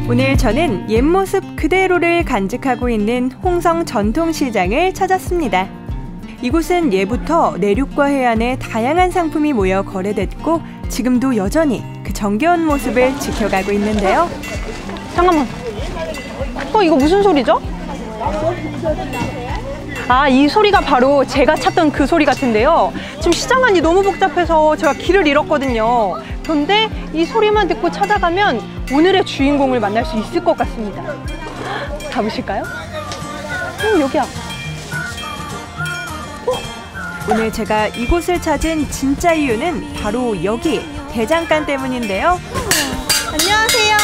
오늘 저는 옛 모습 그대로를 간직하고 있는 홍성 전통시장을 찾았습니다. 이곳은 예부터 내륙과 해안에 다양한 상품이 모여 거래됐고 지금도 여전히 그 정겨운 모습을 지켜가고 있는데요. 잠깐만. 이거 무슨 소리죠? 아, 이 소리가 바로 제가 찾던 그 소리 같은데요. 지금 시장 안이 너무 복잡해서 제가 길을 잃었거든요. 그런데 이 소리만 듣고 찾아가면 오늘의 주인공을 만날 수 있을 것 같습니다. 가보실까요? 여기야. 오늘 제가 이곳을 찾은 진짜 이유는 바로 여기 대장간 때문인데요. 안녕하세요.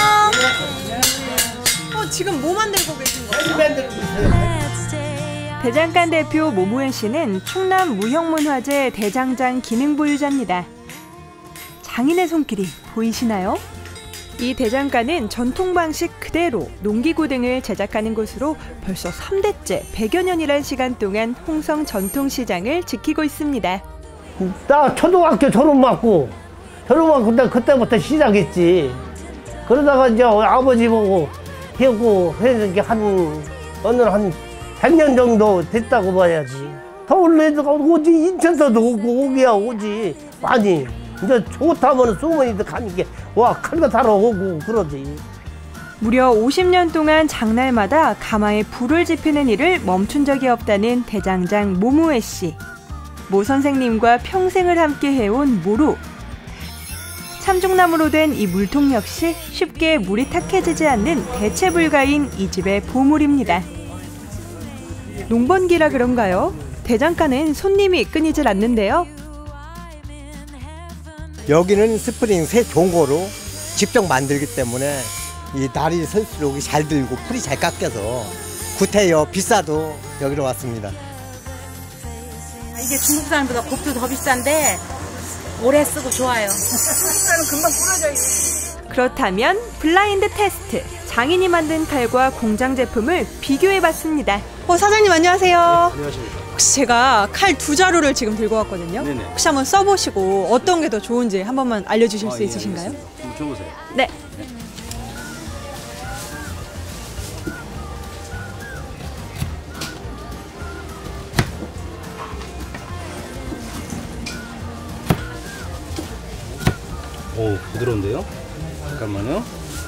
지금 뭐 만들고 계신 거예요? 대장간 대표 모모현 씨는 충남 무형문화재 대장장 기능보유자입니다. 장인의 손길이 보이시나요? 이 대장간은 전통 방식 그대로 농기구 등을 제작하는 곳으로 벌써 3대째 100여 년이란 시간 동안 홍성 전통시장을 지키고 있습니다. 나 초등학교 졸업받고 그때부터 시작했지. 그러다가 이제 아버지 보고 해고 해는 게 한 100년 정도 됐다고 봐야지. 서울에도 오지, 인천서도 오지. 많이. 이제 좋다면 수모니도 가는 게 큰 거 사러 오고 그러지. 무려 50년 동안 장날마다 가마에 불을 지피는 일을 멈춘 적이 없다는 대장장 모무회 씨. 모 선생님과 평생을 함께 해온 모루. 참중나무로 된 이 물통 역시 쉽게 물이 탁해지지 않는 대체 불가인 이 집의 보물입니다. 농번기라 그런가요? 대장간은 손님이 끊이질 않는데요. 여기는 스프링 새 종고로 직접 만들기 때문에 이 날이 설수록 잘 들고 풀이 잘 깎여서 구태여 비싸도 여기로 왔습니다. 이게 중국 사람보다 곱도 더 비싼데 오래 쓰고 좋아요. 금방 부러져요. 그렇다면 블라인드 테스트. 장인이 만든 칼과 공장 제품을 비교해봤습니다. 사장님 안녕하세요. 네, 안녕하십니까. 혹시 제가 칼 2자루를 지금 들고 왔거든요. 네네. 혹시 한번 써보시고 어떤 게 더 좋은지 한 번만 알려주실 수 있으신가요? 좀 줘보세요. 네. 오, 부드러운데요? 잠깐만요.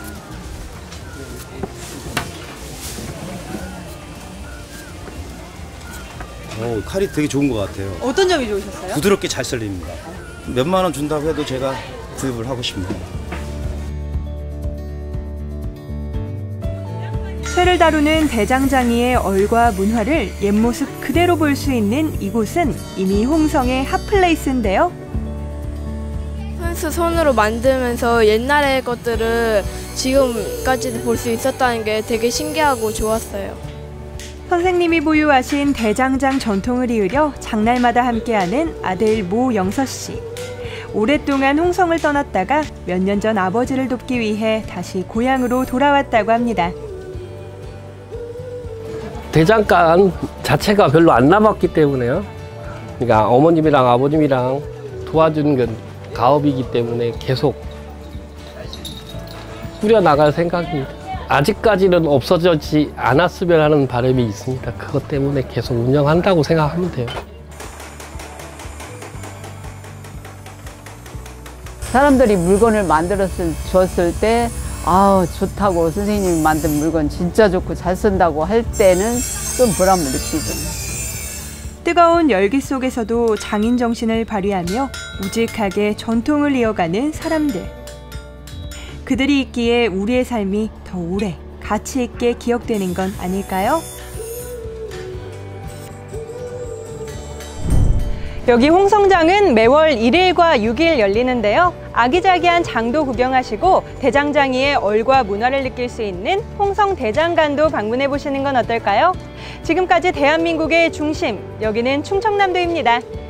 오, 칼이 되게 좋은 것 같아요. 어떤 점이 좋으셨어요? 부드럽게 잘 썰립니다. 몇만 원 준다고 해도 제가 구입을 하고 싶네요. 쇠를 다루는 대장장이의 얼과 문화를 옛 모습 그대로 볼 수 있는 이곳은 이미 홍성의 핫플레이스인데요. 손으로 만들면서 옛날의 것들을 지금까지도 볼 수 있었다는 게 되게 신기하고 좋았어요. 선생님이 보유하신 대장장 전통을 이으려 장날마다 함께하는 아들 모영서 씨. 오랫동안 홍성을 떠났다가 몇 년 전 아버지를 돕기 위해 다시 고향으로 돌아왔다고 합니다. 대장간 자체가 별로 안 남았기 때문에요. 그러니까 어머님이랑 아버님이랑 도와주는 건 가업이기 때문에 계속 꾸려나갈 생각입니다. 아직까지는 없어지지 않았으면 하는 바람이 있습니다. 그것 때문에 계속 운영한다고 생각하면 돼요. 사람들이 물건을 줬을 때 좋다고 선생님이 만든 물건 진짜 좋고 잘 쓴다고 할 때는 좀 보람을 느끼죠. 뜨거운 열기 속에서도 장인 정신을 발휘하며 우직하게 전통을 이어가는 사람들. 그들이 있기에 우리의 삶이 더 오래 가치 있게 기억되는 건 아닐까요? 여기 홍성장은 매월 1일과 6일 열리는데요. 아기자기한 장도 구경하시고 대장장이의 얼과 문화를 느낄 수 있는 홍성 대장간도 방문해 보시는 건 어떨까요? 지금까지 대한민국의 중심, 여기는 충청남도입니다.